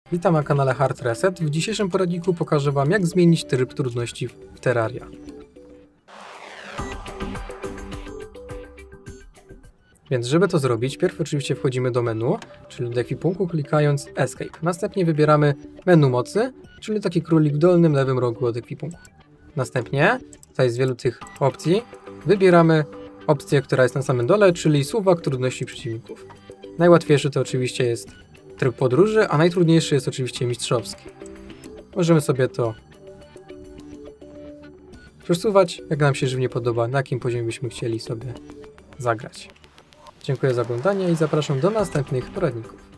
Witam na kanale Hard Reset. W dzisiejszym poradniku pokażę Wam, jak zmienić tryb trudności w Terraria. Więc żeby to zrobić, pierw oczywiście wchodzimy do menu, czyli do ekwipunku, klikając Escape. Następnie wybieramy menu mocy, czyli taki królik w dolnym lewym rogu od ekwipunku. Następnie, tutaj z wielu tych opcji, wybieramy opcję, która jest na samym dole, czyli suwak trudności przeciwników. Najłatwiejszy to oczywiście jest tryb podróży, a najtrudniejszy jest oczywiście mistrzowski. Możemy sobie to przesuwać, jak nam się żywnie podoba, na jakim poziomie byśmy chcieli sobie zagrać. Dziękuję za oglądanie i zapraszam do następnych poradników.